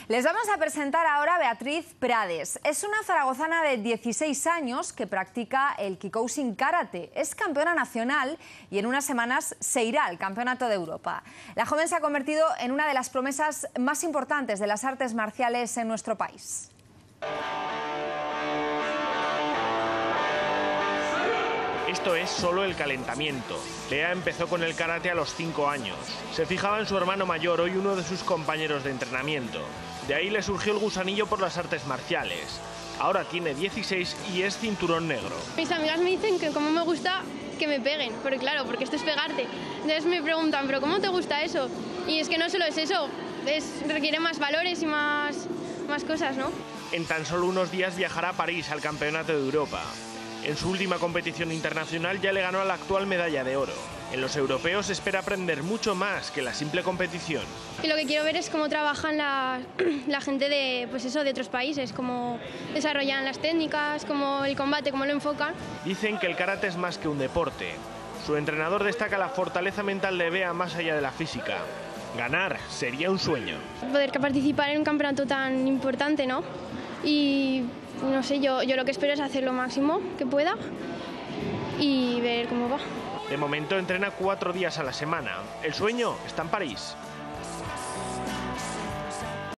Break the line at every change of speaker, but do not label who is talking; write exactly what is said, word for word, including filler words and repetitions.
Les vamos a presentar ahora a Beatriz Prades. Es una zaragozana de dieciséis años que practica el kickboxing karate. Es campeona nacional y en unas semanas se irá al Campeonato de Europa. La joven se ha convertido en una de las promesas más importantes de las artes marciales en nuestro país.
Esto es solo el calentamiento. Lea empezó con el karate a los cinco años. Se fijaba en su hermano mayor, hoy uno de sus compañeros de entrenamiento. De ahí le surgió el gusanillo por las artes marciales. Ahora tiene dieciséis y es cinturón negro.
Mis amigas me dicen que como me gusta que me peguen, pero claro, porque esto es pegarte. Entonces me preguntan, ¿pero cómo te gusta eso? Y es que no solo es eso, es, requiere más valores y más, más cosas, ¿no?
En tan solo unos días viajará a París al Campeonato de Europa. En su última competición internacional ya le ganó a la actual medalla de oro. En los europeos espera aprender mucho más que la simple competición.
Y lo que quiero ver es cómo trabajan la, la gente de, pues eso, de otros países, cómo desarrollan las técnicas, cómo el combate, cómo lo enfocan.
Dicen que el karate es más que un deporte. Su entrenador destaca la fortaleza mental de Bea más allá de la física. Ganar sería un sueño.
Poder participar en un campeonato tan importante, ¿no? Y no sé, yo, yo lo que espero es hacer lo máximo que pueda y ver cómo va.
De momento entrena cuatro días a la semana. El sueño está en París.